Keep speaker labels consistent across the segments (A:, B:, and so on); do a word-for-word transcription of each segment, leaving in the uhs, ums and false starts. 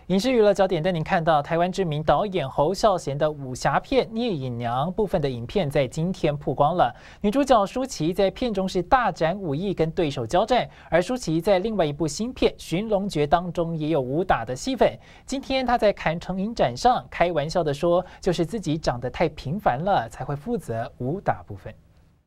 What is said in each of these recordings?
A: 影视娱乐焦点带您看到，台湾知名导演侯孝贤的武侠片《聂隐娘》部分的影片在今天曝光了。女主角舒淇在片中是大展武艺跟对手交战，而舒淇在另外一部新片《寻龙诀》当中也有武打的戏份。今天她在坎城影展上开玩笑的说，就是自己长得太平凡了，才会负责武打部分。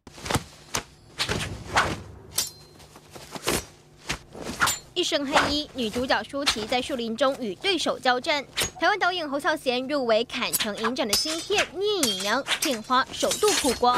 B: 一身黑衣，女主角舒淇在树林中与对手交战。台湾导演侯孝贤入围坎城影展的新片《聂隐娘》，片花首度曝光。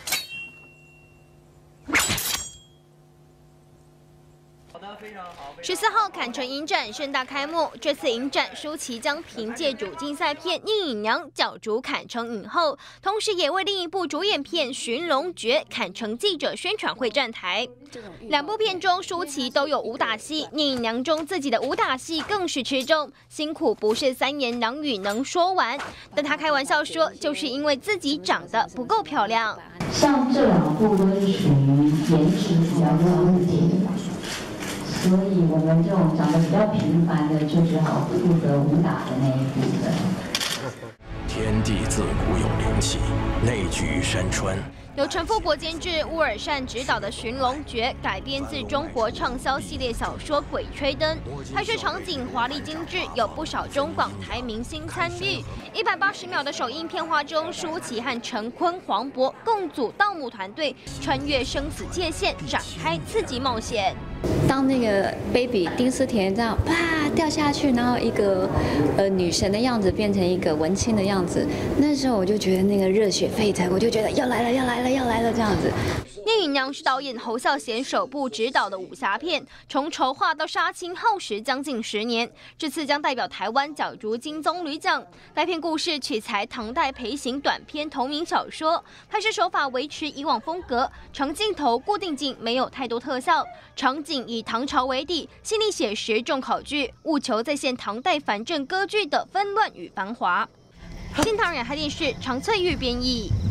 B: 十四号坎城影展盛大开幕，这次影展舒淇将凭借主竞赛片《聂隐娘》角逐坎城影后，同时也为另一部主演片《寻龙诀》坎城记者宣传会站台。两部片中舒淇都有武打戏，《聂隐娘》中自己的武打戏更是吃重，辛苦不是三言两语能说完。但她开玩笑说，就是因为自己长得不够漂亮。
C: 像这两部都是属于颜值比较高的电影。 所以我们这种长得比较平凡的，就只好负责武打的那一部分。
D: 天地自古有灵气，内举山川。
B: 由陈富博监制、乌尔善执导的《寻龙诀》改编自中国畅销系列小说《鬼吹灯》，拍摄场景华丽精致，有不少中港台明星参与。一百八十秒的首映片花中，舒淇和陈坤、黄渤共组盗墓团队，穿越生死界限，展开刺激冒险。
E: 当那个 baby 丁思甜这样啪掉下去，然后一个呃女神的样子变成一个文青的样子，那时候我就觉得那个热血沸腾，我就觉得要来了，要来了，要来了这样子。
B: 《聂隐娘》是导演侯孝贤首部执导的武侠片，从筹划到杀青耗时将近十年。这次将代表台湾角逐金棕榈奖。该片故事取材唐代裴行短篇同名小说，拍摄手法维持以往风格，长镜头、固定镜没有太多特效，场景以唐朝为底，细腻写实，重考据，务求再现唐代藩镇割据的纷乱与繁华。新唐人亚太电视常翠玉编译。